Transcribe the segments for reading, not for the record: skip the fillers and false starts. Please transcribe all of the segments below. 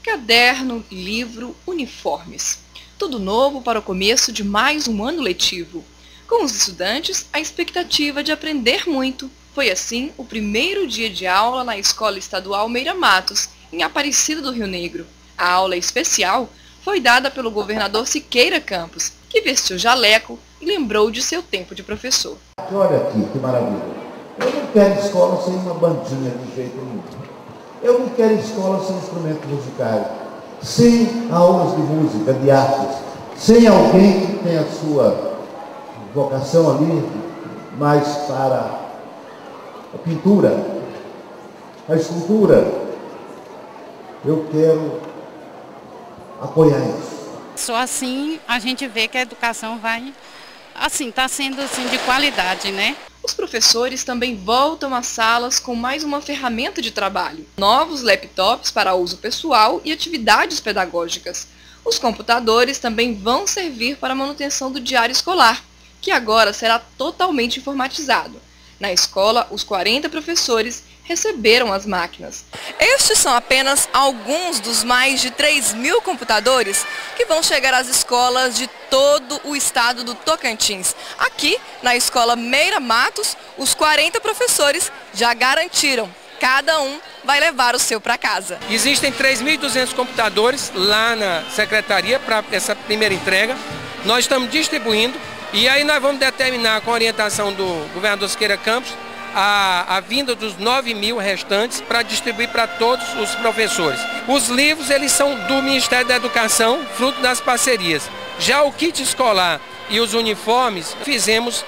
Caderno, livro, uniformes. Tudo novo para o começo de mais um ano letivo. Com os estudantes, a expectativa de aprender muito. Foi assim o primeiro dia de aula na Escola Estadual Meira Matos, em Aparecida do Rio Negro. A aula especial foi dada pelo governador Siqueira Campos, que vestiu jaleco e lembrou de seu tempo de professor. Olha aqui, que maravilha. Eu não quero escola sem uma bandinha de jeito nenhum. Eu não quero escola sem instrumentos musicais, sem aulas de música, de artes, sem alguém que tenha a sua vocação ali mais para a pintura, a escultura. Eu quero apoiar isso. Só assim a gente vê que a educação vai, está sendo de qualidade, né? Os professores também voltam às salas com mais uma ferramenta de trabalho. Novos laptops para uso pessoal e atividades pedagógicas. Os computadores também vão servir para a manutenção do diário escolar, que agora será totalmente informatizado. Na escola, os 40 professores receberam as máquinas. Estes são apenas alguns dos mais de 3.000 computadores que vão chegar às escolas de todo o estado do Tocantins. Aqui, na Escola Meira Matos, os 40 professores já garantiram. Cada um vai levar o seu para casa. Existem 3.200 computadores lá na secretaria para essa primeira entrega. Nós estamos distribuindo e aí nós vamos determinar com a orientação do governador Siqueira Campos a vinda dos 9.000 restantes para distribuir para todos os professores. Os livros, eles são do Ministério da Educação, fruto das parcerias. Já o kit escolar e os uniformes, fizemos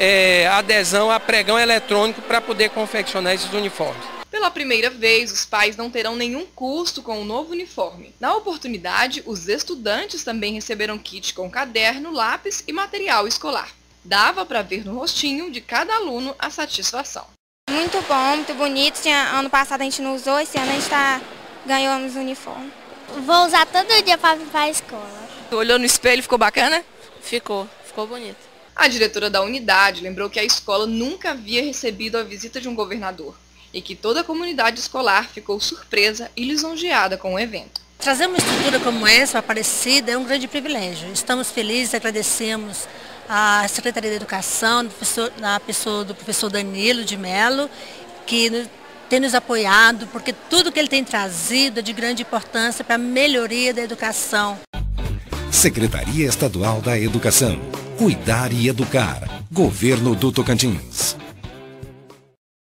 adesão a pregão eletrônico para poder confeccionar esses uniformes. Pela primeira vez, os pais não terão nenhum custo com o novo uniforme. Na oportunidade, os estudantes também receberam kit com caderno, lápis e material escolar. Dava para ver no rostinho de cada aluno a satisfação. Muito bom, muito bonito. Ano passado a gente não usou, esse ano a gente ganhou os uniformes. Vou usar todo dia para vir para a escola. Olhou no espelho, ficou bacana? Ficou bonito. A diretora da unidade lembrou que a escola nunca havia recebido a visita de um governador e que toda a comunidade escolar ficou surpresa e lisonjeada com o evento. Trazer uma estrutura como essa para Aparecida é um grande privilégio. Estamos felizes e agradecemos a Secretaria da Educação, na pessoa do professor Danilo de Mello, que tem nos apoiado, porque tudo que ele tem trazido é de grande importância para a melhoria da educação. Secretaria Estadual da Educação. Cuidar e educar. Governo do Tocantins.